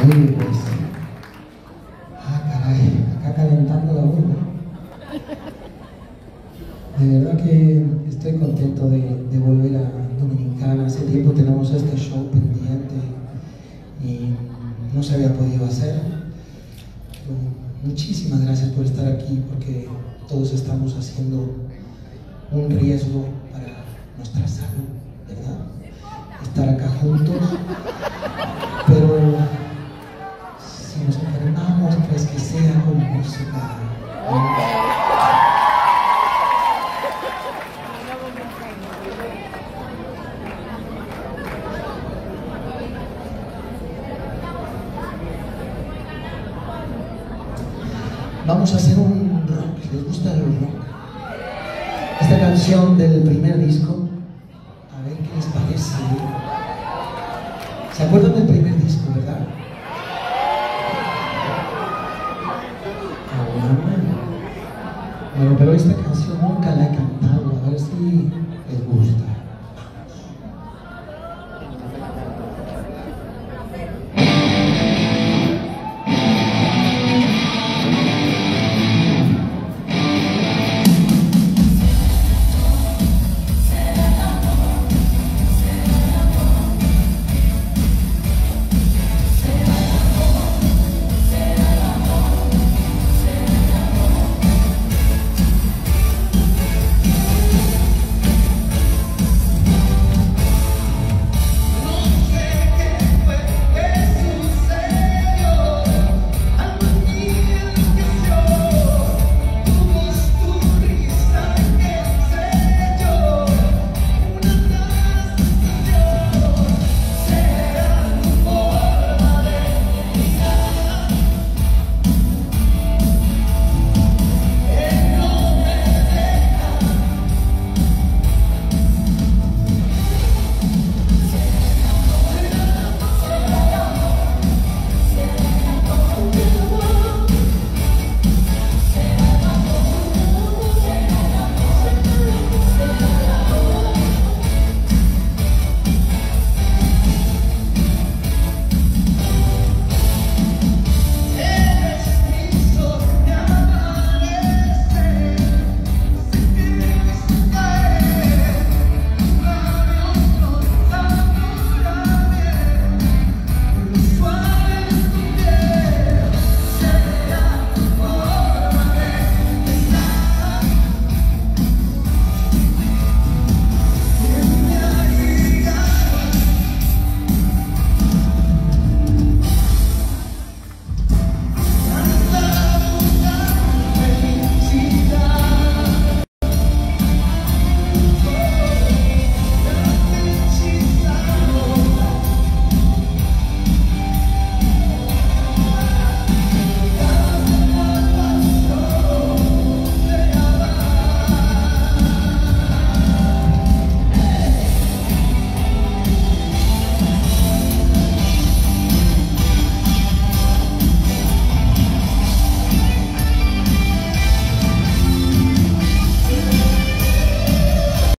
Oye, pues. Caray, acá calentando la urna. De verdad que estoy contento de volver a Dominicana. Hace tiempo tenemos este show pendiente y no se había podido hacer. Pero muchísimas gracias por estar aquí, porque todos estamos haciendo un riesgo para nuestra salud, ¿verdad? Estar acá juntos. Pero si nos enfermamos, pues que sea con música. Vamos a hacer un rock. ¿Les gusta el rock? Esta canción del primer disco, a ver qué les parece. ¿Se acuerdan del primer disco, verdad? Bueno, pero esta canción